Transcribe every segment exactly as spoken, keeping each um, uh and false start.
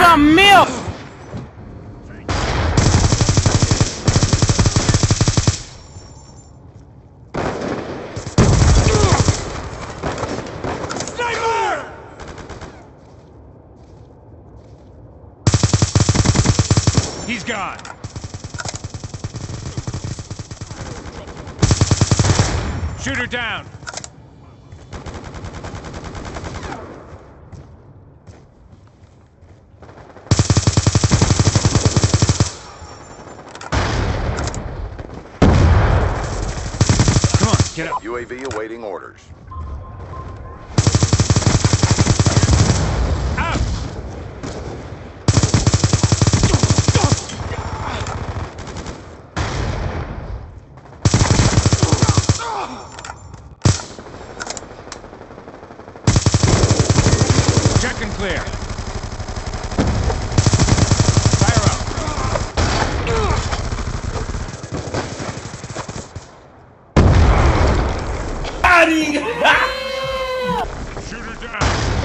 some milk! Sniper! He's gone. Shooter down. Come on, get up. U A V awaiting orders. Out! Check and clear. Fire up. Shooter down.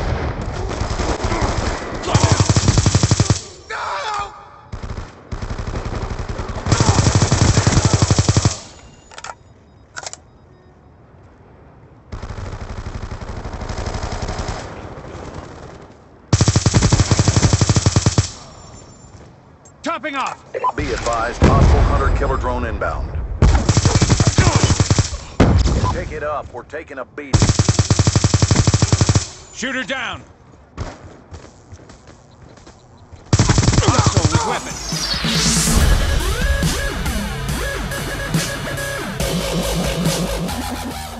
Topping off. Be advised, hostile hunter-killer drone inbound. Take it up. We're taking a beating. Shooter down. Hostile with weapon.